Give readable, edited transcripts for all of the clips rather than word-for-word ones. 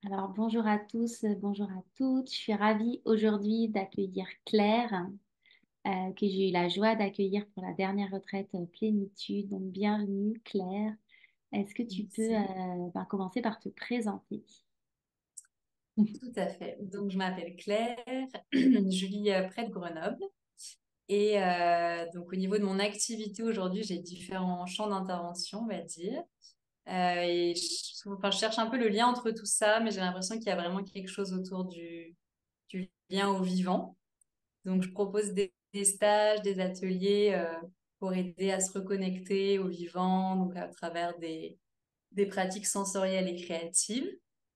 Alors, bonjour à tous, bonjour à toutes. Je suis ravie aujourd'hui d'accueillir Claire, que j'ai eu la joie d'accueillir pour la dernière retraite Plénitude. Donc, bienvenue Claire. Est-ce que tu peux Merci. commencer par te présenter? Tout à fait. Donc, je m'appelle Claire, je vis près de Grenoble. Et donc, au niveau de mon activité aujourd'hui, j'ai différents champs d'intervention, on va dire. Et enfin, je cherche un peu le lien entre tout ça, mais j'ai l'impression qu'il y a vraiment quelque chose autour du lien au vivant. Donc, je propose des stages, des ateliers pour aider à se reconnecter au vivant, donc à travers des pratiques sensorielles et créatives.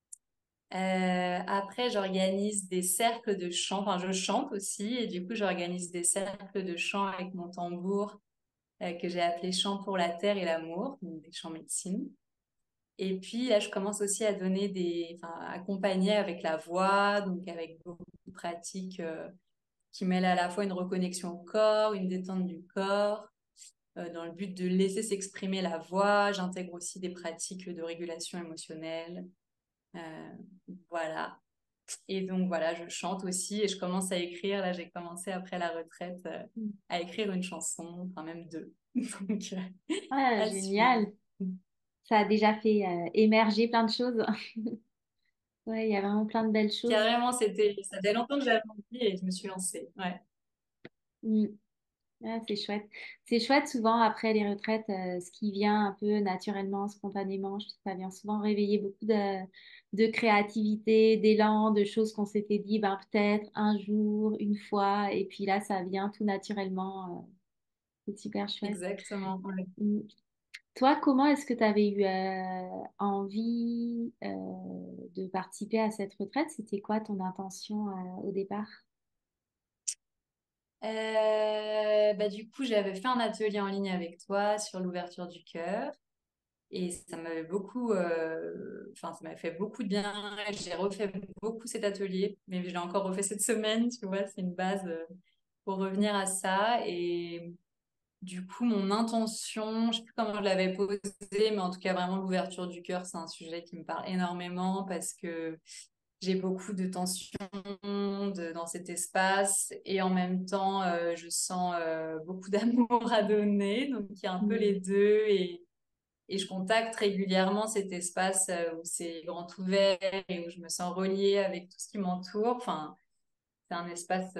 Après, j'organise des cercles de chant. Enfin, je chante aussi et du coup, j'organise des cercles de chant avec mon tambour que j'ai appelé Chant pour la terre et l'amour, donc des chants médecine. Et puis là, je commence aussi à donner enfin, accompagner avec la voix, donc avec beaucoup de pratiques qui mêlent à la fois une reconnexion au corps, une détente du corps, dans le but de laisser s'exprimer la voix. J'intègre aussi des pratiques de régulation émotionnelle. Euh, voilà. Et donc voilà, je chante aussi et je commence à écrire. Là, j'ai commencé après la retraite à écrire une chanson, enfin même deux. Donc Ah, à suivre. génial. Ça a déjà fait émerger plein de choses. Ouais, il y a vraiment plein de belles choses. Carrément, ça faisait longtemps que j'avais envie et je me suis lancée. Ouais, Mm. Ah, c'est chouette. C'est chouette souvent après les retraites, ce qui vient un peu naturellement, spontanément. Je trouve que ça vient souvent réveiller beaucoup de créativité, d'élan, de choses qu'on s'était dit, ben, peut-être un jour, une fois. Et puis là, ça vient tout naturellement. C'est super chouette. exactement. Ouais. Mm. Toi, comment est-ce que tu avais eu envie de participer à cette retraite? C'était quoi ton intention au départ? Bah, du coup, j'avais fait un atelier en ligne avec toi sur l'ouverture du cœur. Et ça m'avait beaucoup, enfin, ça m'avait fait beaucoup de bien. J'ai refait beaucoup cet atelier, mais je l'ai encore refait cette semaine, tu vois, c'est une base pour revenir à ça. Et du coup, mon intention, je sais plus comment je l'avais posée, mais en tout cas, vraiment, l'ouverture du cœur, c'est un sujet qui me parle énormément parce que j'ai beaucoup de tensions dans cet espace et en même temps, je sens beaucoup d'amour à donner. Donc, il y a un peu les Mm. deux et je contacte régulièrement cet espace où c'est grand ouvert et où je me sens reliée avec tout ce qui m'entoure. Enfin, c'est un espace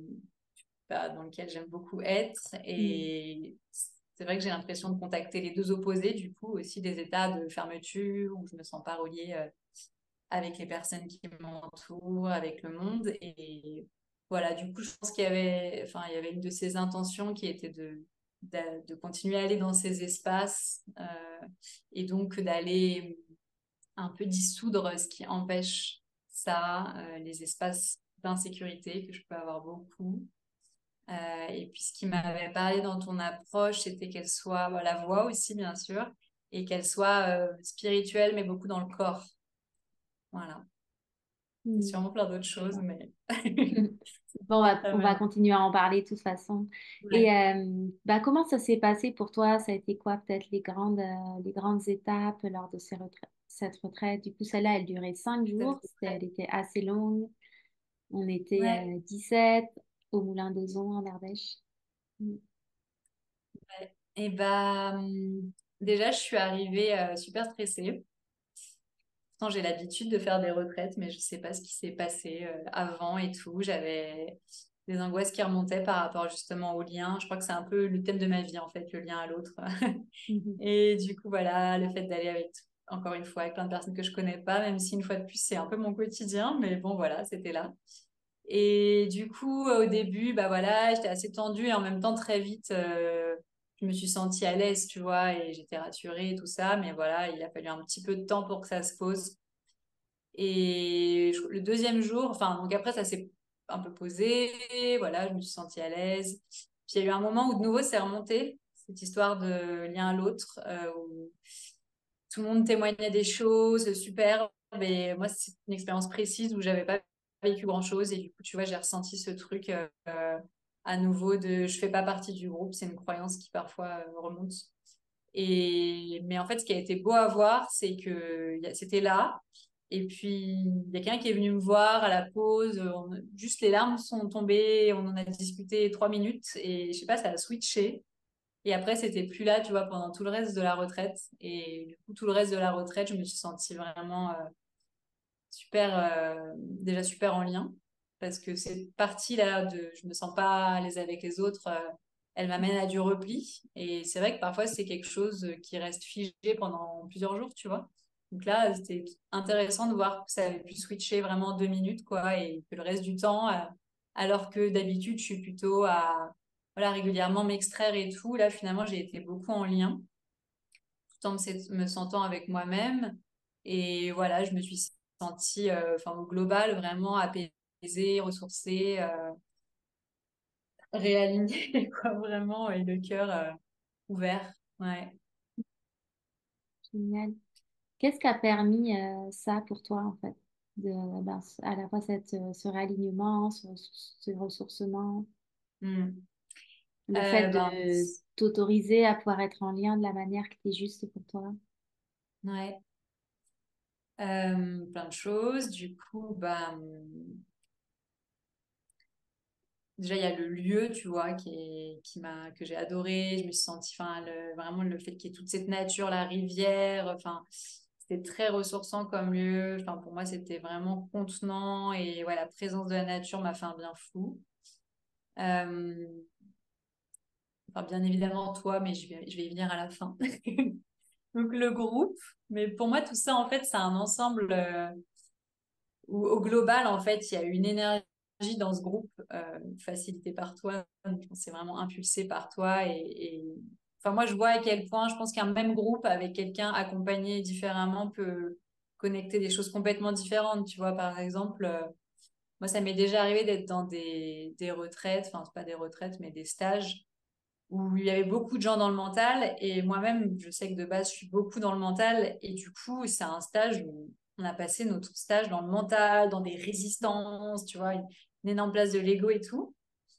dans lequel j'aime beaucoup être. Mm. Et c'est vrai que j'ai l'impression de contacter les deux opposés, du coup, aussi des états de fermeture où je me sens pas reliée avec les personnes qui m'entourent, avec le monde. Et voilà, du coup, je pense enfin, il y avait une de ces intentions qui était de continuer à aller dans ces espaces et donc d'aller un peu dissoudre ce qui empêche ça, les espaces d'insécurité que je peux avoir beaucoup. Et puis ce qui m'avait parlé dans ton approche, c'était qu'elle soit, la voix aussi bien sûr, et qu'elle soit spirituelle, mais beaucoup dans le corps. Voilà. C'est Mm. sûrement plein d'autres choses, mais Bon, ça on m'a... va continuer à en parler de toute façon. Et Ouais, comment ça s'est passé pour toi? Ça a été quoi peut-être les grandes étapes lors de cette retraite? Du coup, celle-là, elle durait 5 jours. cette retraite. Elle était assez longue. On était Ouais, 17 au Moulin d'Ozon en Ardèche. Mm. ouais. Et bah, déjà, je suis arrivée super stressée. Pourtant, j'ai l'habitude de faire des retraites, mais je sais pas ce qui s'est passé avant et tout. J'avais des angoisses qui remontaient par rapport justement au lien. Je crois que c'est un peu le thème de ma vie, en fait, le lien à l'autre. Mhm. Et du coup, voilà, le fait d'aller avec, encore une fois, avec plein de personnes que je connais pas, même si une fois de plus, c'est un peu mon quotidien, mais bon, voilà, c'était là. Et du coup, au début, bah voilà, j'étais assez tendue et en même temps, très vite, je me suis sentie à l'aise, tu vois, et j'étais rassurée et tout ça. Mais voilà, il a fallu un petit peu de temps pour que ça se pose. Et le deuxième jour, enfin, donc après, ça s'est un peu posé, voilà, je me suis sentie à l'aise. Puis il y a eu un moment où de nouveau, c'est remonté, cette histoire de lien à l'autre, où tout le monde témoignait des choses super, mais moi, c'est une expérience précise où j'avais pas vécu grand-chose. Et du coup, tu vois, j'ai ressenti ce truc à nouveau de je fais pas partie du groupe. C'est une croyance qui parfois remonte. Mais en fait, ce qui a été beau à voir, c'est que c'était là. Et puis, il y a quelqu'un qui est venu me voir à la pause. Juste les larmes sont tombées. On en a discuté 3 minutes. Et je sais pas, ça a switché. Et après, c'était plus là, tu vois, pendant tout le reste de la retraite. Et du coup, tout le reste de la retraite, je me suis sentie vraiment super, déjà super en lien. Parce que cette partie-là de je me sens pas à l'aise avec les autres, elle m'amène à du repli. Et c'est vrai que parfois, c'est quelque chose qui reste figé pendant plusieurs jours, tu vois. Donc là, c'était intéressant de voir que ça avait pu switcher vraiment 2 minutes, quoi, et que le reste du temps, alors que d'habitude, je suis plutôt à, voilà, régulièrement m'extraire et tout. Là, finalement, j'ai été beaucoup en lien, tout en me sentant avec moi-même. Et voilà, je me suis sentie, enfin, au global, vraiment apaisée, ressourcée, réalignée, quoi, vraiment, et le cœur, ouvert. Ouais. Génial. Qu'est-ce qui a permis ça pour toi, en fait, de, ben, à la fois ce réalignement, ce ressourcement, Hmm. le fait Ben, de t'autoriser à pouvoir être en lien de la manière qui est juste pour toi? ouais. Plein de choses. Du coup, ben, déjà, il y a le lieu, tu vois, que j'ai adoré. Je me suis sentie, enfin, vraiment le fait qu'il y ait toute cette nature, la rivière, enfin, c'était très ressourçant comme lieu. Enfin, pour moi, c'était vraiment contenant et ouais, la présence de la nature m'a fait un bien fou. Euh, enfin, bien évidemment, toi, mais je vais y venir à la fin. Donc, le groupe. Mais pour moi, tout ça, en fait, c'est un ensemble. Où, au global, en fait, il y a une énergie dans ce groupe facilitée par toi. Donc, c'est vraiment impulsé par toi. Enfin, moi, je vois à quel point je pense qu'un même groupe avec quelqu'un accompagné différemment peut connecter des choses complètement différentes. Tu vois, par exemple, moi, ça m'est déjà arrivé d'être dans des retraites, enfin, c'est pas des retraites, mais des stages où il y avait beaucoup de gens dans le mental et moi-même, je sais que de base, je suis beaucoup dans le mental et du coup, c'est un stage où on a passé notre stage dans le mental, dans des résistances, tu vois, une énorme place de l'ego et tout.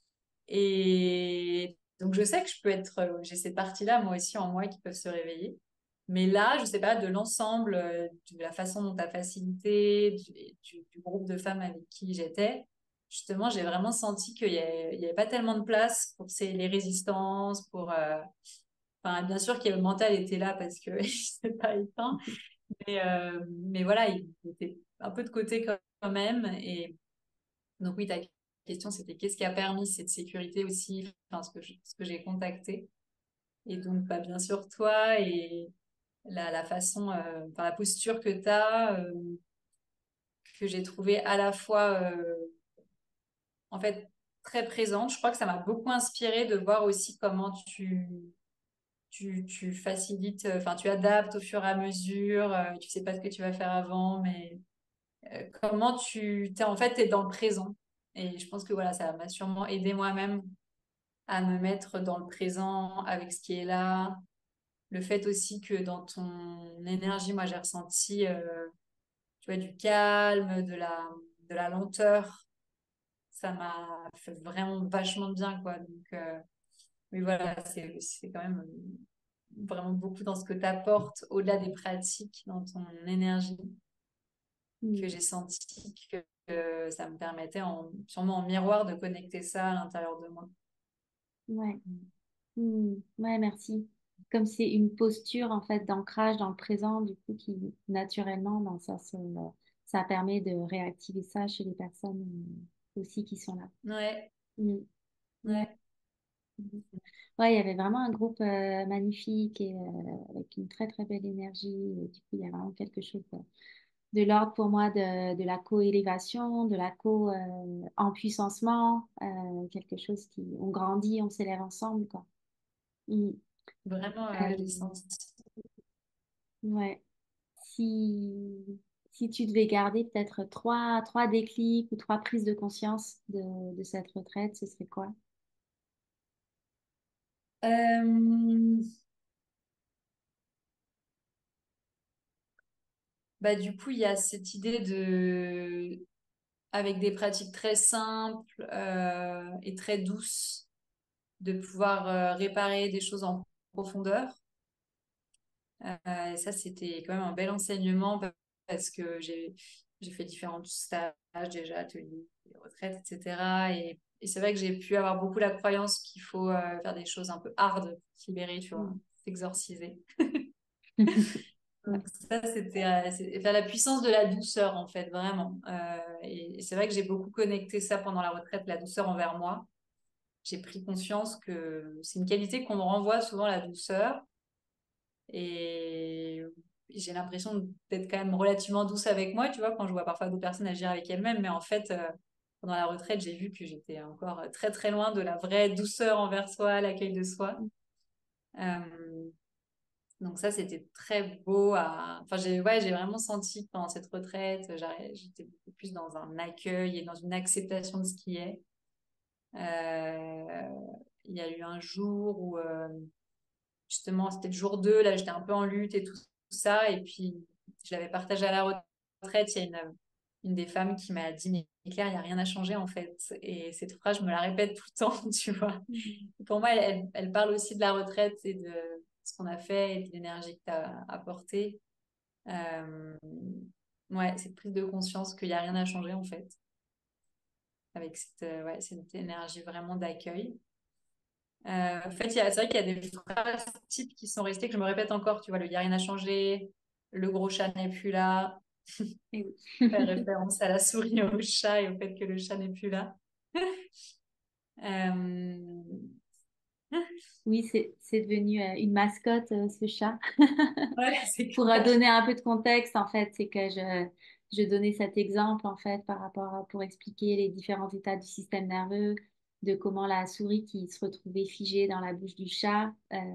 Et donc, je sais que je peux être, j'ai cette partie-là, moi aussi, en moi, qui peuvent se réveiller. Mais là, je sais pas, de l'ensemble, de la façon dont tu as facilité, du groupe de femmes avec qui j'étais, justement, j'ai vraiment senti qu'il y avait pas tellement de place pour les résistances, enfin, bien sûr que le mental était là parce que il s'est pas éteint, mais voilà, il était un peu de côté quand même. Et donc, oui, ta question, c'était qu'est-ce qui a permis cette sécurité aussi, enfin, ce que j'ai contacté. Et donc, bah, bien sûr, toi et la façon, enfin, la posture que tu as, que j'ai trouvé à la fois, en fait, très présente. Je crois que ça m'a beaucoup inspiré de voir aussi comment tu facilites, enfin, tu adaptes au fur et à mesure. Tu sais pas ce que tu vas faire avant, mais comment en fait, t'es dans le présent. Et je pense que voilà, ça m'a sûrement aidé moi-même à me mettre dans le présent avec ce qui est là. Le fait aussi que dans ton énergie, moi, j'ai ressenti, tu vois, du calme, de la lenteur. Ça m'a fait vraiment vachement de bien, quoi. Donc, oui, voilà, c'est quand même vraiment beaucoup dans ce que tu apportes au-delà des pratiques, dans ton énergie, que Hmm. j'ai senti que ça me permettait, sûrement en miroir, de connecter ça à l'intérieur de moi. Ouais. Hmm. Ouais, merci. Comme c'est une posture, en fait, d'ancrage dans le présent, du coup, qui, naturellement, ben, ça permet de réactiver ça chez les personnes aussi qui sont là. Ouais, Hmm. Ouais. ouais, Mhm. Ouais, il y avait vraiment un groupe magnifique et avec une très très belle énergie. Et du coup, il y a vraiment quelque chose de l'ordre pour moi de la co-élévation, de la co-empuissancement, quelque chose qui on grandit, on s'élève ensemble, quoi. Mm. vraiment, j'ai Euh, senti. ouais. Si, si tu devais garder peut-être trois déclics ou trois prises de conscience de cette retraite, ce serait quoi? Euh, Bah, du coup, il y a cette idée avec des pratiques très simples et très douces, de pouvoir réparer des choses en profondeur. Et ça, c'était quand même un bel enseignement parce que j'ai fait différents stages déjà, ateliers, retraites, etc. Et c'est vrai que j'ai pu avoir beaucoup la croyance qu'il faut faire des choses un peu hard pour se libérer, tu vois, Mm. s'exorciser. Ouais. Donc ça, c'était faire la puissance de la douceur, en fait, vraiment. Et c'est vrai que j'ai beaucoup connecté ça pendant la retraite, la douceur envers moi. J'ai pris conscience que c'est une qualité qu'on me renvoie souvent, la douceur. Et j'ai l'impression d'être quand même relativement douce avec moi, tu vois, quand je vois parfois d'autres personnes agir avec elles-mêmes. Mais en fait, pendant la retraite, j'ai vu que j'étais encore très, très loin de la vraie douceur envers soi, l'accueil de soi. Euh, donc ça, c'était très beau à... Enfin, j'ai vraiment senti que pendant cette retraite, j'étais beaucoup plus dans un accueil et dans une acceptation de ce qui est. Euh, il y a eu un jour où, justement, c'était le jour 2 là, j'étais un peu en lutte et tout ça. Et puis, je l'avais partagé à la retraite. Il y a une des femmes qui m'a dit, mais Claire, il n'y a rien à changer en fait. Et cette phrase, je me la répète tout le temps, tu vois. Mm. Pour moi, elle parle aussi de la retraite et de ce qu'on a fait et de l'énergie que tu as apportée. Euh, ouais, cette prise de conscience qu'il n'y a rien à changer en fait, avec ouais, cette énergie vraiment d'accueil. En fait, c'est vrai qu'il y a des phrases types qui sont restées, que je me répète encore, tu vois, le il n'y a rien à changer, le gros chat n'est plus là, Et oui. faire référence à la souris, au chat et au fait que le chat n'est plus là. Euh, Oui, c'est devenu une mascotte, ce chat. Ouais, c'est Pour clair. donner un peu de contexte, en fait, c'est que je donnais cet exemple, en fait, pour expliquer les différents états du système nerveux, de comment la souris qui se retrouvait figée dans la bouche du chat,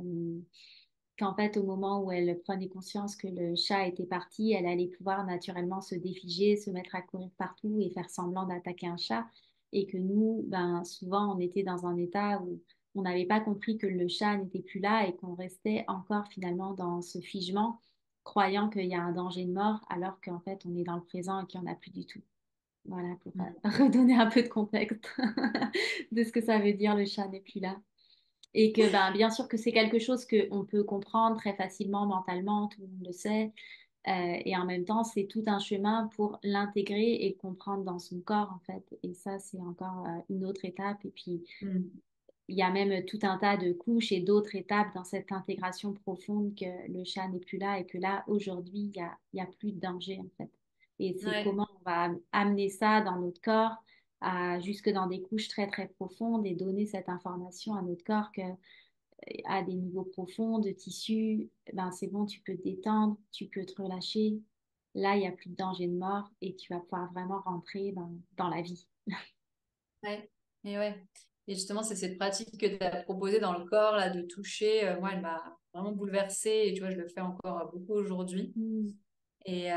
qu'en fait, au moment où elle prenait conscience que le chat était parti, elle allait pouvoir naturellement se défiger, se mettre à courir partout et faire semblant d'attaquer un chat. Et que nous, ben, souvent, on était dans un état où on n'avait pas compris que le chat n'était plus là et qu'on restait encore finalement dans ce figement, croyant qu'il y a un danger de mort, alors qu'en fait, on est dans le présent et qu'il n'y en a plus du tout. Voilà, pour redonner un peu de contexte de ce que ça veut dire, le chat n'est plus là. Et que ben, bien sûr que c'est quelque chose qu'on peut comprendre très facilement mentalement, tout le monde le sait. Et en même temps, c'est tout un chemin pour l'intégrer et le comprendre dans son corps, en fait. Et ça, c'est encore une autre étape. Et puis, Mm. il y a même tout un tas de couches et d'autres étapes dans cette intégration profonde que le chat n'est plus là et que là, aujourd'hui, il y a plus de danger, en fait. Et c'est Ouais, comment on va amener ça dans notre corps, jusque dans des couches très, très profondes et donner cette information à notre corps que à des niveaux profonds de tissu, ben c'est bon, tu peux te détendre, tu peux te relâcher. Là, il n'y a plus de danger de mort et tu vas pouvoir vraiment rentrer dans la vie. ouais, et ouais. Et justement, c'est cette pratique que tu as proposée dans le corps, là, de toucher. Moi, elle m'a vraiment bouleversée et tu vois, je le fais encore beaucoup aujourd'hui. Mm. Et,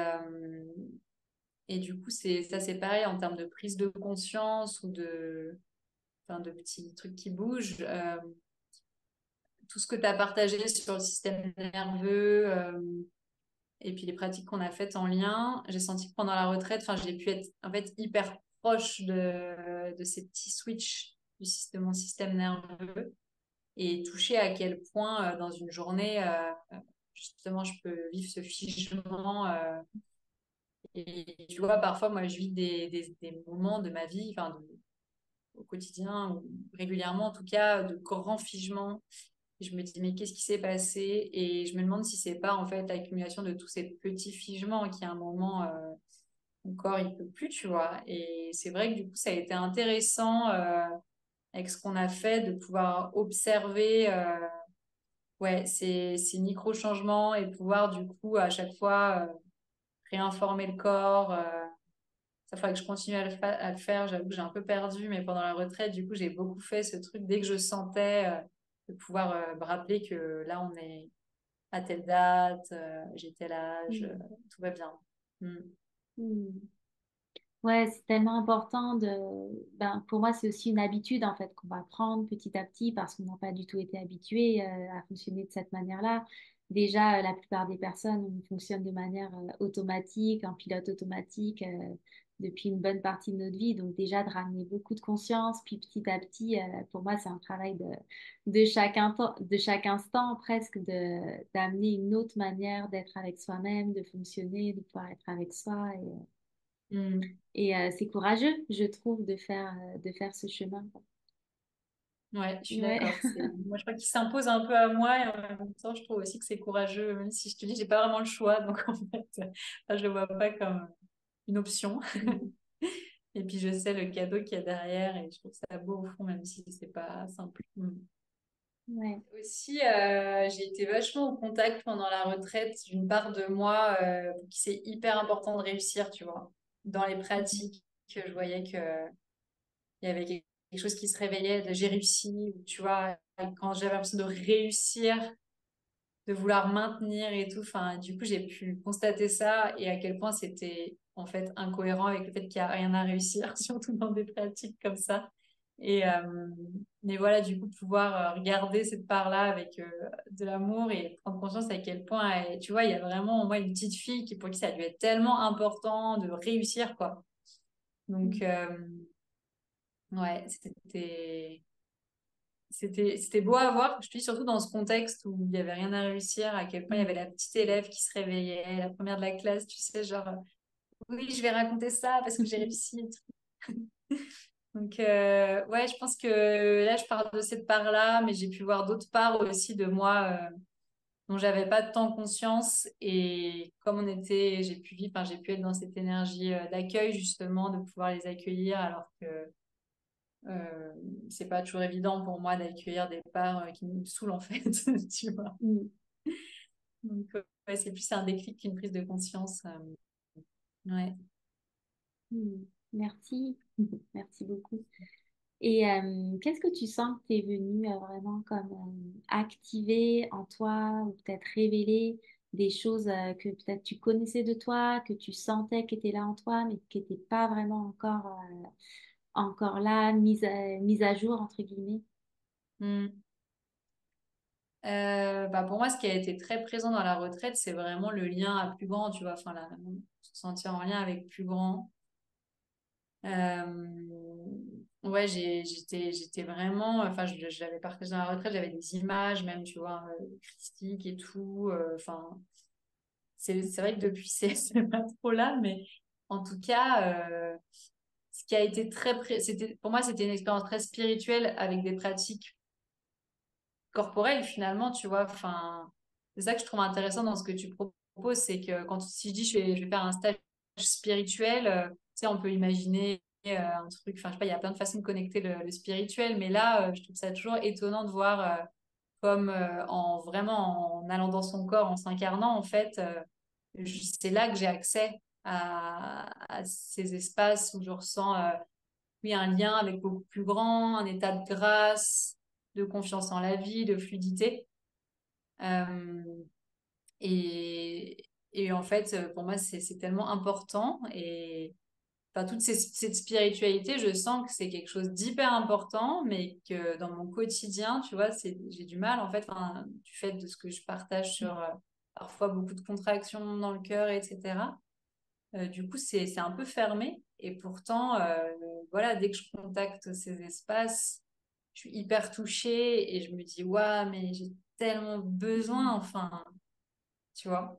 et du coup, ça, c'est pareil en termes de prise de conscience ou enfin, de petits trucs qui bougent. Tout ce que tu as partagé sur le système nerveux et puis les pratiques qu'on a faites en lien, j'ai senti que pendant la retraite, enfin, j'ai pu être en fait hyper proche de ces petits switches de mon système nerveux et toucher à quel point dans une journée, justement, je peux vivre ce figement. Et tu vois, parfois, moi, je vis des moments de ma vie, enfin, au quotidien ou régulièrement, en tout cas, de grands figements. Et je me dis, mais qu'est-ce qui s'est passé? Et je me demande si c'est pas, en fait, l'accumulation de tous ces petits figements qui, à un moment, mon corps, il peut plus, tu vois. Et c'est vrai que du coup, ça a été intéressant, avec ce qu'on a fait, de pouvoir observer, ouais, ces micro-changements et pouvoir, du coup, à chaque fois, réinformer le corps. Ça faudrait que je continue à le faire. J'avoue que j'ai un peu perdu, mais pendant la retraite, du coup, j'ai beaucoup fait ce truc dès que je sentais de pouvoir me rappeler que là, on est à telle date, j'ai tel âge, Mm. tout va bien. Mm. Mm. Ouais, c'est tellement important ben, pour moi, c'est aussi une habitude en fait qu'on va prendre petit à petit parce qu'on n'a pas du tout été habitué à fonctionner de cette manière-là. déjà, la plupart des personnes, on fonctionne de manière automatique, en pilote automatique, depuis une bonne partie de notre vie. Donc déjà, de ramener beaucoup de conscience, puis petit à petit, pour moi, c'est un travail de chaque instant presque, d'amener une autre manière d'être avec soi-même, de fonctionner, de pouvoir être avec soi. Mm. C'est courageux, je trouve, de faire ce chemin, quoi. Ouais, je suis Ouais. d'accord. Moi, je crois qu'il s'impose un peu à moi et en même temps, je trouve aussi que c'est courageux, même si je te dis, j'ai pas vraiment le choix. Donc, en fait, je le vois pas comme une option. Mm. Et puis, je sais le cadeau qu'il y a derrière et je trouve ça beau au fond, même si c'est pas simple. Mm. Ouais. Aussi, j'ai été vachement au contact pendant la retraite d'une part de moi pour qui c'est hyper important de réussir, tu vois. Dans les Mm. pratiques, que je voyais que il y avait quelque chose qui se réveillait de j'ai réussi, ou tu vois, quand j'avais l'impression de réussir, de vouloir maintenir et tout. Enfin, du coup, j'ai pu constater ça et à quel point c'était en fait incohérent avec le fait qu'il n'y a rien à réussir, surtout dans des pratiques comme ça. Et mais voilà, du coup, pouvoir regarder cette part-là avec de l'amour et prendre conscience à quel point, tu vois, il y a vraiment, moi, une petite fille pour qui ça a dû être tellement important de réussir, quoi. Donc, Mm. ouais, c'était beau à voir, je te dis surtout dans ce contexte où il n'y avait rien à réussir, à quel point il y avait Mm. la petite élève qui se réveillait, la première de la classe, tu sais, genre, oui, je vais raconter ça parce que j'ai réussi et tout. Donc, ouais, je pense que là, je parle de cette part-là, mais j'ai pu voir d'autres parts aussi de moi dont j'avais pas tant conscience. Et comme on était, j'ai pu vivre, enfin, j'ai pu être dans cette énergie d'accueil, justement, de pouvoir les accueillir, alors que euh, c'est pas toujours évident pour moi d'accueillir des parts qui me saoulent, en fait, tu vois. Mm. Donc, ouais, c'est plus un déclic qu'une prise de conscience. Ouais. Mm. Merci. Merci beaucoup. Qu'est-ce que tu sens que tu es venu vraiment comme activer en toi ou peut-être révéler des choses que peut-être tu connaissais de toi, que tu sentais qui étaient là en toi, mais qui n'étaient pas vraiment encore là, mise à jour, entre guillemets. Mm. Bah pour moi, ce qui a été très présent dans la retraite, c'est vraiment le lien à plus grand, tu vois, enfin, se sentir en lien avec plus grand. Ouais, j'étais vraiment, enfin, j'avais partagé dans la retraite, j'avais des images, même, tu vois, christiques et tout. Enfin, c'est vrai que depuis, c'est pas trop là, mais en tout cas, ce qui a été pour moi, c'était une expérience très spirituelle avec des pratiques corporelle finalement, tu vois. Enfin, c'est ça que je trouve intéressant dans ce que tu proposes, c'est que quand si je dis je vais faire un stage spirituel, tu sais, on peut imaginer un truc, enfin, je sais pas, il y a plein de façons de connecter le spirituel, mais là, je trouve ça toujours étonnant de voir comme en vraiment en allant dans son corps, en s'incarnant, en fait, c'est là que j'ai accès à ces espaces où je ressens oui, un lien avec beaucoup plus grand, un état de grâce, de confiance en la vie, de fluidité. Euh, et, et en fait, pour moi, c'est tellement important. Et enfin, cette spiritualité, je sens que c'est quelque chose d'hyper important, mais que dans mon quotidien, tu vois, j'ai du mal, en fait, enfin, du fait de ce que je partage sur parfois beaucoup de contractions dans le cœur, etc. Du coup, c'est un peu fermé. Et pourtant, voilà, dès que je contacte ces espaces, je suis hyper touchée et je me dis, waouh, mais j'ai tellement besoin, enfin, tu vois.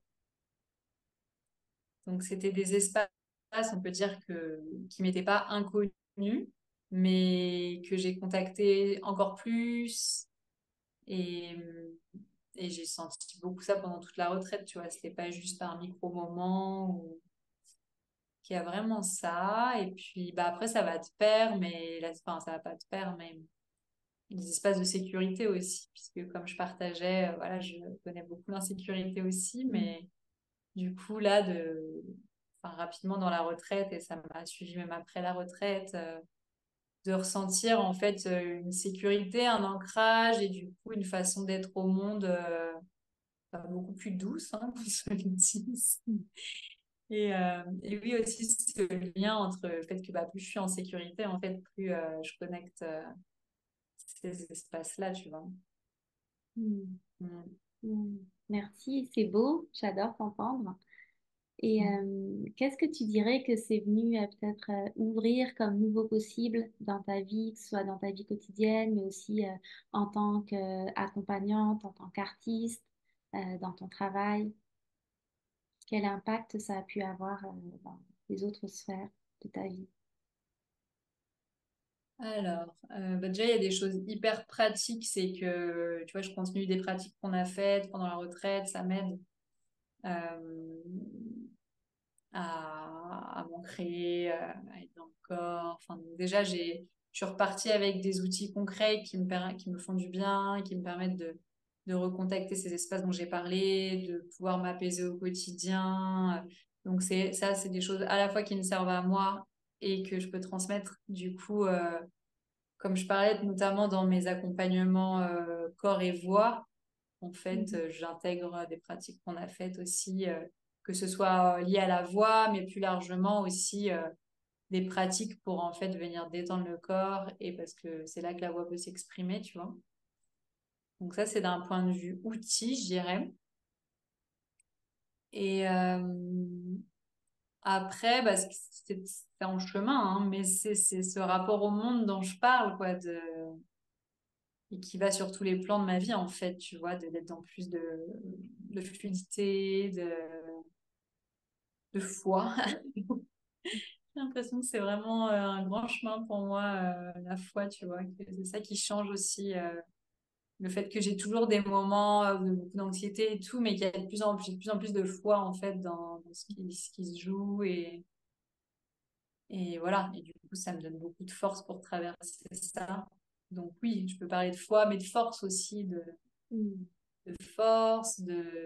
Donc, c'était des espaces, on peut dire qui m'étaient pas inconnus, mais que j'ai contacté encore plus. Et, et j'ai senti beaucoup ça pendant toute la retraite, tu vois. C'était pas juste un micro-moment qui a vraiment ça. Et puis bah, après, ça va de pair, mais là, enfin, ça va pas de pair, mais des espaces de sécurité aussi, puisque comme je partageais, voilà, je connais beaucoup l'insécurité aussi, Mm. mais du coup, là, enfin, rapidement dans la retraite, et ça m'a suivi même après la retraite, de ressentir en fait une sécurité, un ancrage et du coup une façon d'être au monde bah, beaucoup plus douce, hein, qu'on se le dise. Et oui, aussi ce lien entre le fait que bah, plus je suis en sécurité, en fait, plus je connecte ces espaces-là, tu vois. Mm. Mm. Mm. Merci, c'est beau, j'adore t'entendre. Et qu'est-ce que tu dirais que c'est venu peut-être ouvrir comme nouveau possible dans ta vie, que ce soit dans ta vie quotidienne, mais aussi en tant qu'accompagnante, en tant qu'artiste, dans ton travail? Quel impact ça a pu avoir dans les autres sphères de ta vie? Alors, déjà, il y a des choses hyper pratiques. C'est que, tu vois, je continue des pratiques qu'on a faites pendant la retraite. Ça m'aide euh, à m'ancrer, à être dans le corps. Enfin, donc déjà, je suis repartie avec des outils concrets qui me font du bien, qui me permettent de recontacter ces espaces dont j'ai parlé, de pouvoir m'apaiser au quotidien. Donc, c'est des choses à la fois qui me servent à moi et que je peux transmettre. Du coup, comme je parlais notamment dans mes accompagnements corps et voix, en fait, Mhm. j'intègre des pratiques qu'on a faites aussi, que ce soit lié à la voix, mais plus largement aussi des pratiques pour en fait venir détendre le corps et parce que c'est là que la voix peut s'exprimer, tu vois. Donc ça, c'est d'un point de vue outil, je dirais. Et après, bah, c'est en chemin, hein, mais c'est ce rapport au monde dont je parle, quoi, et qui va sur tous les plans de ma vie, en fait, tu vois, d'être dans plus de fluidité, de foi. J'ai l'impression que c'est vraiment un grand chemin pour moi, la foi, tu vois, que c'est ça qui change aussi le fait que j'ai toujours des moments de beaucoup d'anxiété et tout, mais qu'il y a j'ai de plus en plus de foi en fait dans ce qui se joue et voilà. Et du coup, ça me donne beaucoup de force pour traverser ça. Donc oui, je peux parler de foi, mais de force aussi, Mm. de force,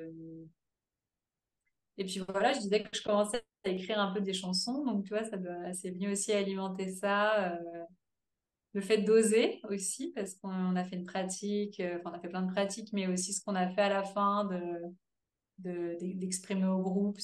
Et puis voilà, je disais que je commençais à écrire un peu des chansons, donc tu vois, c'est venu aussi alimenter ça. Le fait d'oser aussi, parce qu'on a fait une pratique, enfin, on a fait plein de pratiques, mais aussi ce qu'on a fait à la fin, d'exprimer au groupe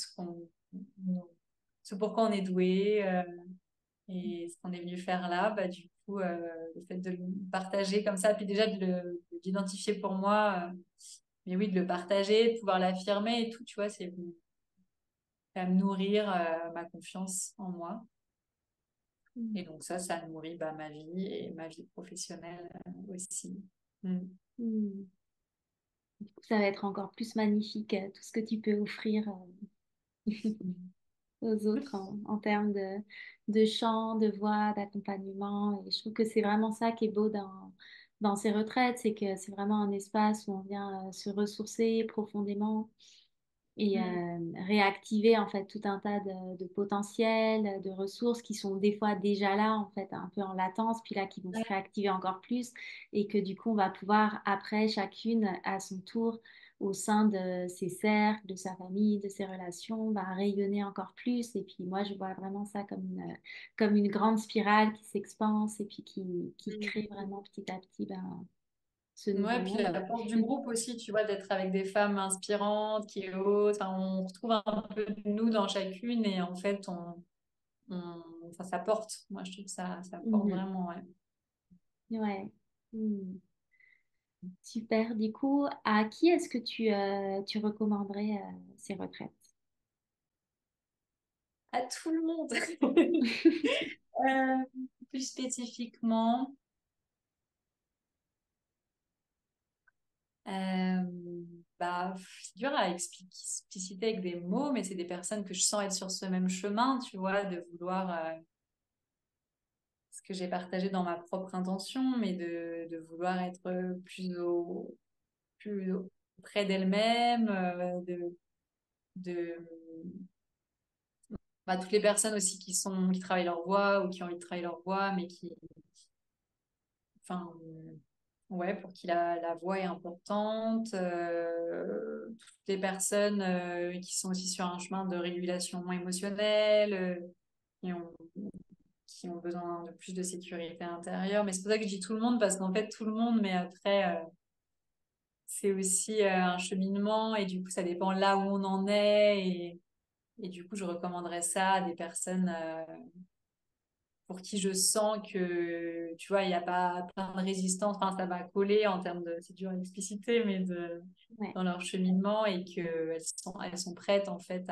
ce pourquoi on est doué et ce qu'on est venu faire là, bah, du coup, le fait de le partager comme ça, puis déjà de l'identifier pour moi, mais oui, de le partager, de pouvoir l'affirmer et tout, tu vois, c'est venu à me nourrir ma confiance en moi. Mm. Et donc ça nourrit bah, ma vie et ma vie professionnelle aussi. Mm. Mm. Du coup, ça va être encore plus magnifique, tout ce que tu peux offrir aux autres en termes de chant, de voix, d'accompagnement. Et je trouve que c'est vraiment ça qui est beau dans ces retraites, c'est que c'est vraiment un espace où on vient se ressourcer profondément et Mm. réactiver en fait tout un tas de potentiels, de ressources qui sont des fois déjà là en fait un peu en latence, puis là qui vont se Ouais, réactiver encore plus et que du coup on va pouvoir après chacune à son tour au sein de ses cercles, de sa famille, de ses relations, va rayonner encore plus et puis moi je vois vraiment ça comme une grande spirale qui s'expanse et puis qui crée mm. vraiment petit à petit ben, ce nouveau Ouais, puis monde. la force du groupe aussi, tu vois, d'être avec des femmes inspirantes, qui osent. Enfin, on retrouve un peu de nous dans chacune et en fait, enfin, ça porte. Moi, je trouve que ça porte Mhm. vraiment, ouais. Ouais. Hmm. Super. Du coup, à qui est-ce que tu recommanderais ces retraites? À tout le monde. Euh, Plus spécifiquement, euh, bah, c'est dur à expliciter avec des mots, mais c'est des personnes que je sens être sur ce même chemin, tu vois, de vouloir ce que j'ai partagé dans ma propre intention, mais de vouloir être plus près d'elle-même, de bah, toutes les personnes aussi qui travaillent leur voix ou qui ont envie de travailler leur voix, mais enfin, ouais, pour qui la voix est importante, toutes les personnes qui sont aussi sur un chemin de régulation émotionnelle, qui ont, qui ont besoin de plus de sécurité intérieure. Mais c'est pour ça que je dis tout le monde, parce qu'en fait, tout le monde, mais après, c'est aussi un cheminement et du coup, ça dépend là où on en est. Et du coup, je recommanderais ça à des personnes pour qui je sens que, tu vois, il n'y a pas plein de résistance, enfin, ça va coller en termes de, c'est dur à expliciter, mais Ouais. dans leur cheminement et elles sont prêtes, en fait,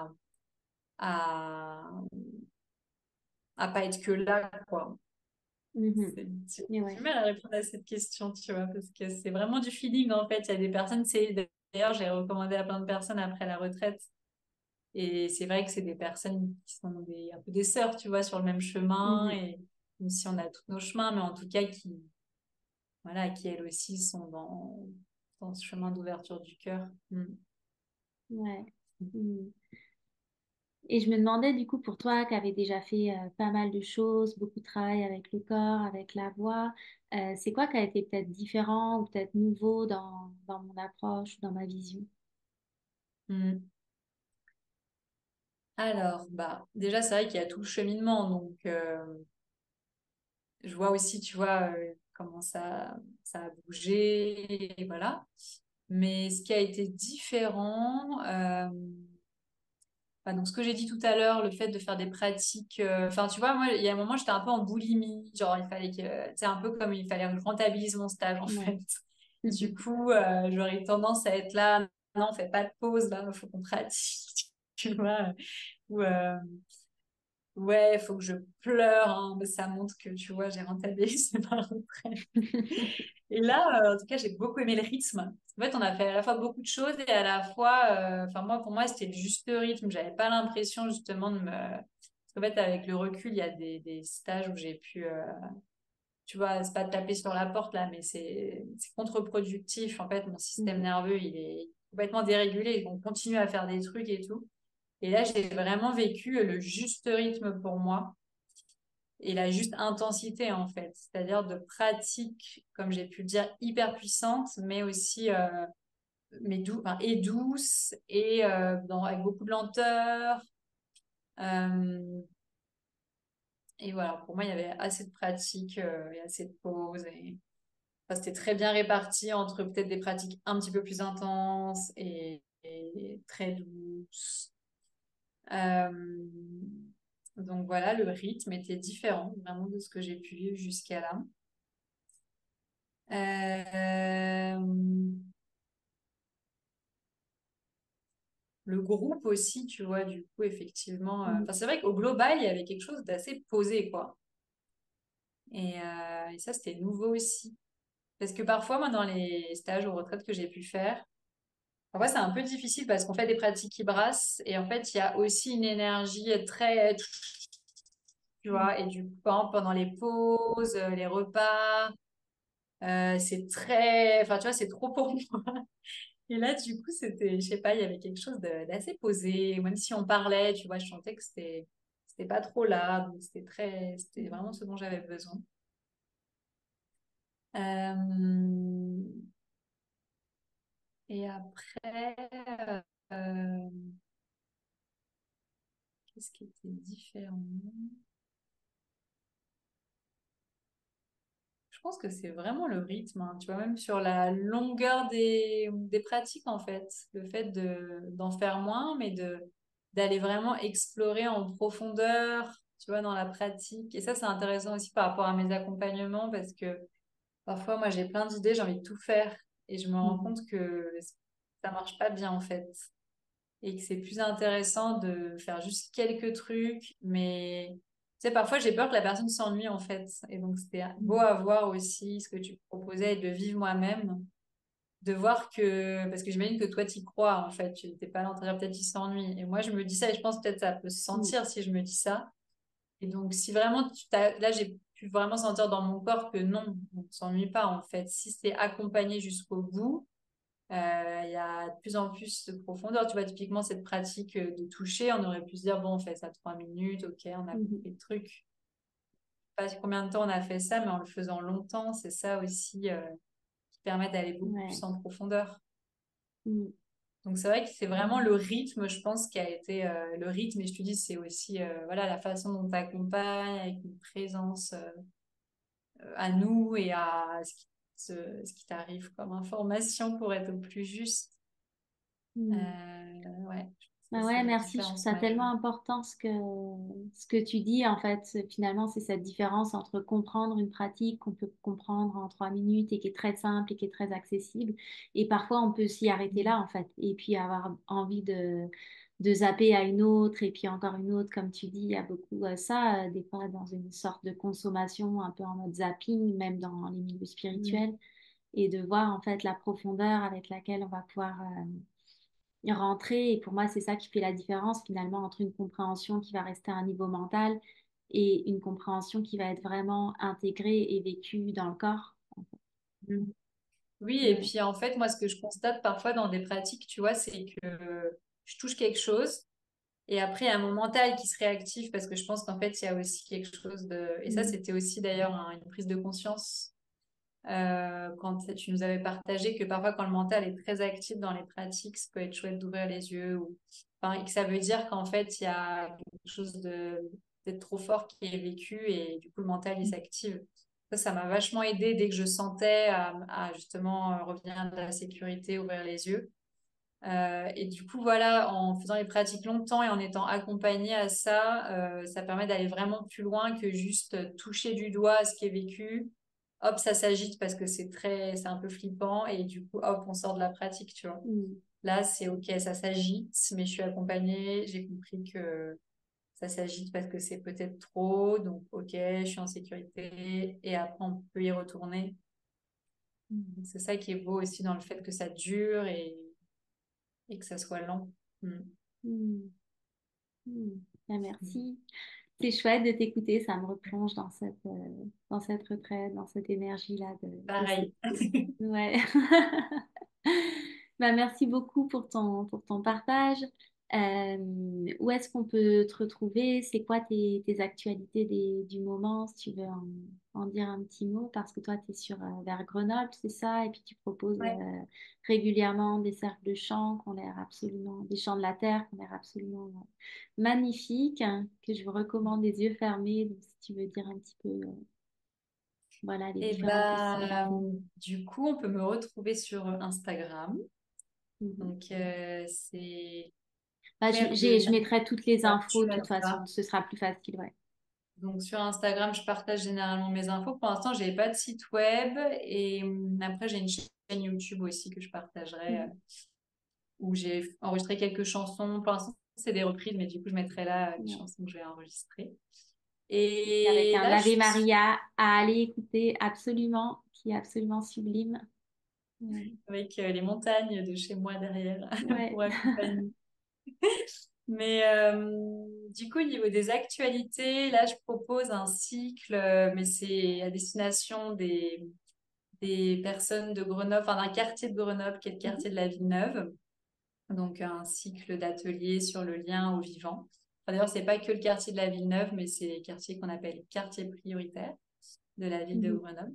à, à pas être que là, quoi. Mhm. Et J'ai ouais. du mal à répondre à cette question, tu vois, parce que c'est vraiment du feeling, en fait. Il y a des personnes, d'ailleurs, j'ai recommandé à plein de personnes après la retraite. Et c'est vrai que c'est des personnes qui sont un peu des sœurs, tu vois, sur le même chemin, Mhm. et même si on a tous nos chemins, mais en tout cas voilà, qui elles aussi sont dans ce chemin d'ouverture du cœur. Mm. Ouais. Mhm. Et je me demandais du coup pour toi qui avais déjà fait pas mal de choses, beaucoup de travail avec le corps, avec la voix, c'est quoi qui a été peut-être différent ou peut-être nouveau dans mon approche ou dans ma vision? Mm. Alors, bah, déjà, c'est vrai qu'il y a tout le cheminement, donc je vois aussi, tu vois, comment ça a bougé, et voilà. Mais ce qui a été différent, enfin, donc ce que j'ai dit tout à l'heure, le fait de faire des pratiques, enfin, tu vois, moi, il y a un moment, j'étais un peu en boulimie, genre, il fallait que, c'est un peu comme il fallait que je rentabilise mon stage, en Ouais. fait. Du coup, j'aurais tendance à être là, non, fais pas de pause, là, il faut qu'on pratique, tu vois. Ou, ouais, il faut que je pleure, hein, mais ça montre que, tu vois, j'ai rentabilisé ma retraite. Et là, en tout cas, j'ai beaucoup aimé le rythme. En fait, on a fait à la fois beaucoup de choses et à la fois, enfin, moi, pour moi, c'était le juste rythme. J'avais pas l'impression, justement, de me. Parce qu'en fait, avec le recul, il y a des stages où j'ai pu, tu vois, c'est pas de taper sur la porte là, mais c'est contre-productif. En fait, mon système Mhm. nerveux, il est complètement dérégulé. On continue à faire des trucs et tout. Et là, j'ai vraiment vécu le juste rythme pour moi et la juste intensité en fait, c'est-à-dire de pratiques, comme j'ai pu le dire, hyper puissantes, mais aussi enfin, et douces et avec beaucoup de lenteur. Euh, et voilà, pour moi, il y avait assez de pratiques et assez de pauses. Enfin, c'était très bien réparti entre peut-être des pratiques un petit peu plus intenses et très douces. Euh, donc voilà, le rythme était différent vraiment de ce que j'ai pu vivre jusqu'à là. Euh, le groupe aussi, tu vois, du coup, effectivement. Mhm. Enfin, c'est vrai qu'au global, il y avait quelque chose d'assez posé, quoi. Et ça, c'était nouveau aussi. Parce que parfois, moi, dans les stages aux retraites que j'ai pu faire, parfois, c'est un peu difficile parce qu'on fait des pratiques qui brassent. Et en fait, il y a aussi une énergie très, tu vois, et du coup, par exemple, pendant les pauses, les repas, c'est très, enfin, tu vois, c'est trop pour moi. Et là, du coup, c'était, je sais pas, il y avait quelque chose d'assez posé. Même si on parlait, tu vois, je sentais que c'était pas trop là. Donc, c'était vraiment ce dont j'avais besoin. Euh, et après, euh, qu'est-ce qui était différent? Je pense que c'est vraiment le rythme, hein. Tu vois, même sur la longueur des pratiques, en fait. Le fait d'en faire moins, mais d'aller vraiment explorer en profondeur, tu vois, dans la pratique. Et ça, c'est intéressant aussi par rapport à mes accompagnements, parce que parfois, moi, j'ai plein d'idées, j'ai envie de tout faire. Et je me rends Mhm. compte que ça marche pas bien, en fait. Et que c'est plus intéressant de faire juste quelques trucs, mais tu sais, parfois j'ai peur que la personne s'ennuie en fait. Et donc c'était beau Mhm. à voir aussi ce que tu proposais et de vivre moi-même, de voir que, parce que j'imagine que toi t'y crois en fait, tu n'étais pas à l'intérieur, peut-être qu'il s'ennuie. Et moi je me dis ça et je pense peut-être ça peut se Mhm. sentir si je me dis ça. Et donc si vraiment là j'ai pu vraiment sentir dans mon corps que non, on ne s'ennuie pas en fait. Si c'est accompagné jusqu'au bout, il y a de plus en plus de profondeur. Tu vois, typiquement, cette pratique de toucher, on aurait pu se dire, bon, on fait ça 3 minutes, ok, on a Mhm. compris le truc. Je sais pas combien de temps on a fait ça, mais en le faisant longtemps, c'est ça aussi qui permet d'aller beaucoup plus Ouais. en profondeur. Mhm. Donc, c'est vrai que c'est vraiment le rythme, je pense, qui a été le rythme. Et je te dis, c'est aussi voilà, la façon dont tu accompagnes, avec une présence à nous et à ce qui t'arrive comme information pour être au plus juste. Mhm. Ouais. Ah c'est ouais, une merci. Je trouve différence ça majeure. tellement important ce que tu dis. En fait, finalement, c'est cette différence entre comprendre une pratique qu'on peut comprendre en 3 minutes et qui est très simple et qui est très accessible. Et parfois, on peut s'y arrêter là, en fait. Et puis avoir envie de zapper à une autre et puis encore une autre, comme tu dis. Il y a beaucoup ça, des fois dans une sorte de consommation un peu en mode zapping, même dans les milieux Mm. spirituels. Et de voir, en fait, la profondeur avec laquelle on va pouvoir rentrer. Et pour moi, c'est ça qui fait la différence finalement entre une compréhension qui va rester à un niveau mental et une compréhension qui va être vraiment intégrée et vécue dans le corps. Mm. Oui, et Ouais. puis en fait, moi, ce que je constate parfois dans des pratiques, tu vois, c'est que je touche quelque chose et après, il y a mon mental qui se réactive parce que je pense qu'en fait, il y a aussi quelque chose de... Et ça, Mm. c'était aussi d'ailleurs une prise de conscience quand tu nous avais partagé que parfois, quand le mental est très actif dans les pratiques, ça peut être chouette d'ouvrir les yeux ou... Enfin, et que ça veut dire qu'en fait, il y a quelque chose de d'être trop fort qui est vécu et du coup, le mental, il s'active. Ça m'a vachement aidé dès que je sentais à justement revenir à la sécurité, ouvrir les yeux. Et du coup, voilà, en faisant les pratiques longtemps et en étant accompagnée à ça, ça permet d'aller vraiment plus loin que juste toucher du doigt ce qui est vécu. Hop, ça s'agite parce que c'est un peu flippant et du coup, hop, on sort de la pratique, tu vois. Mm. Là, c'est OK, ça s'agite, mais je suis accompagnée, j'ai compris que ça s'agite parce que c'est peut-être trop, donc OK, je suis en sécurité et après, on peut y retourner. Donc, c'est ça qui est beau aussi dans le fait que ça dure et que ça soit lent. Mm. Mm. Mm. Ben, merci. C'est chouette de t'écouter, ça me replonge dans cette retraite, dans cette énergie-là de Pareil. s'écouter. Ouais. Bah, merci beaucoup pour ton partage. Où est-ce qu'on peut te retrouver? C'est quoi tes actualités du moment, si tu veux en dire un petit mot? Parce que toi, tu es vers Grenoble, c'est ça? Et puis tu proposes Ouais. régulièrement des cercles de chants qui ont l'air absolument, des chants de la terre qui ont l'air absolument magnifiques, hein, que je vous recommande les yeux fermés. Donc, si tu veux dire un petit peu, voilà, les Et différentes bah, possibilités. du coup, on peut me retrouver sur Instagram. Mhm. Donc, c'est Bah, Claire de je mettrai toutes les infos, de toute Natural. façon, ce sera plus facile, ouais. Donc, sur Instagram, je partage généralement mes infos. Pour l'instant, j'ai pas de site web. Et après, j'ai une chaîne YouTube aussi que je partagerai Mhm. où j'ai enregistré quelques chansons. Pour l'instant, c'est des reprises, mais du coup, je mettrai là les Ouais. chansons que j'ai enregistrées. Avec Et un là, je Ave suis Maria à aller écouter absolument, qui est absolument sublime. Ouais. avec les montagnes de chez moi derrière Ouais. pour accompagner. Mais du coup, au niveau des actualités, là, je propose un cycle, mais c'est à destination des personnes de Grenoble, enfin d'un quartier de Grenoble, qui est le Mhm. quartier de la Villeneuve. Donc, un cycle d'ateliers sur le lien au vivant. Enfin, d'ailleurs, c'est pas que le quartier de la Villeneuve, mais c'est les quartiers qu'on appelle quartiers prioritaires de la ville de Mhm. Grenoble,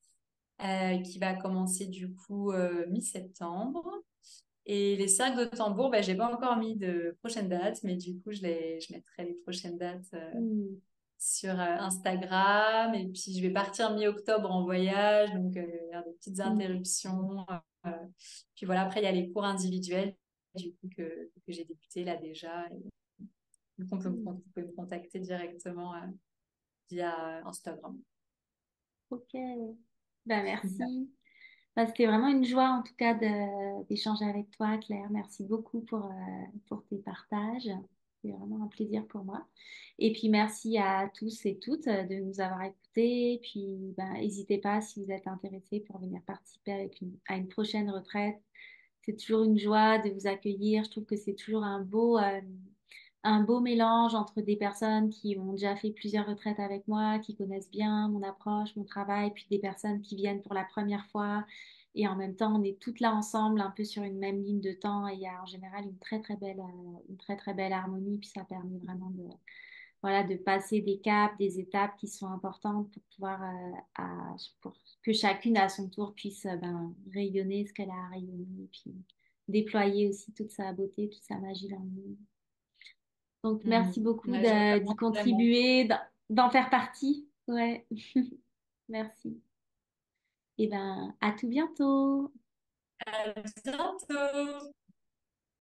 qui va commencer du coup mi-septembre. Et les cercles de tambour, ben, j'ai pas encore mis de prochaines dates, mais du coup, je mettrai les prochaines dates Mhm. sur Instagram. Et puis, je vais partir mi-octobre en voyage, donc il y a des petites Mhm. interruptions. euh, puis voilà, après, il y a les cours individuels, du coup, que j'ai débuté là déjà. Et, du coup, Mhm. vous pouvez me contacter directement via Instagram. Ok. Ben, merci. Ben, c'était vraiment une joie, en tout cas, d'échanger avec toi, Claire. Merci beaucoup pour tes partages. C'est vraiment un plaisir pour moi. Et puis, merci à tous et toutes de nous avoir écoutés. Et puis, ben, n'hésitez pas si vous êtes intéressés pour venir participer à une prochaine retraite. C'est toujours une joie de vous accueillir. Je trouve que c'est toujours un beau mélange entre des personnes qui ont déjà fait plusieurs retraites avec moi, qui connaissent bien mon approche, mon travail, puis des personnes qui viennent pour la première fois. Et en même temps, on est toutes là ensemble, un peu sur une même ligne de temps. Et il y a en général une très très belle harmonie. Puis ça permet vraiment voilà, de passer des caps, des étapes qui sont importantes pour pouvoir, pour que chacune à son tour puisse ben, rayonner ce qu'elle a à rayonner. Et puis déployer aussi toute sa beauté, toute sa magie dans le monde. Donc, merci beaucoup Ouais, je d'y recommande vraiment. contribuer, d'en faire partie. Ouais, merci. Et ben, à tout bientôt. À bientôt!